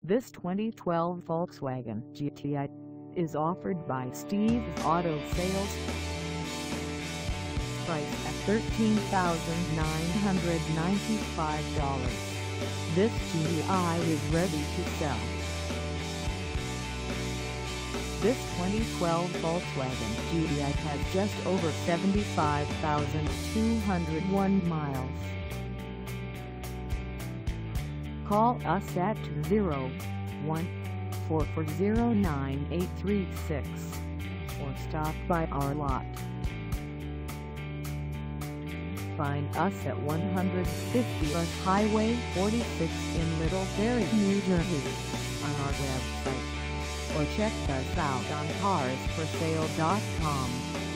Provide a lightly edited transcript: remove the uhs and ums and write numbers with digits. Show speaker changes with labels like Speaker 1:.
Speaker 1: This 2012 Volkswagen GTI is offered by Steve's Auto Sales. Price at $13,995. This GTI is ready to sell. This 2012 Volkswagen GTI has just over 75,201 miles. Call us at 01-440-9836 or stop by our lot. Find us at 150 West Highway 46 in Middlebury, New Jersey, on our website, or check us out on carsforsale.com.